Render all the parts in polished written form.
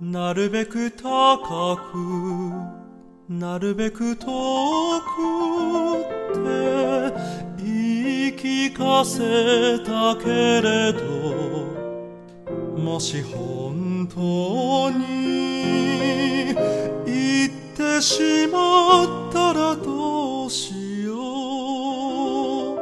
なるべく高くなるべく遠くって言い聞かせたけれど、もし本当に言ってしまったらどうしよう。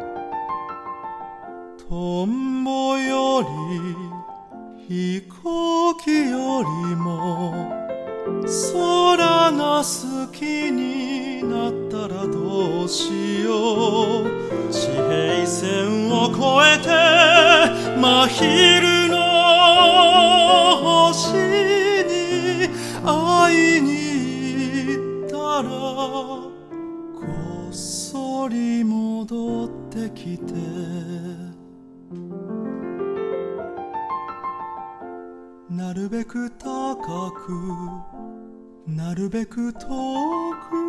トンボより飛行機よりも空が好きになったらどうしよう。地平線を越えて真昼の星に会いに行ったら、こっそり戻ってきてなるべく高くなるべく遠く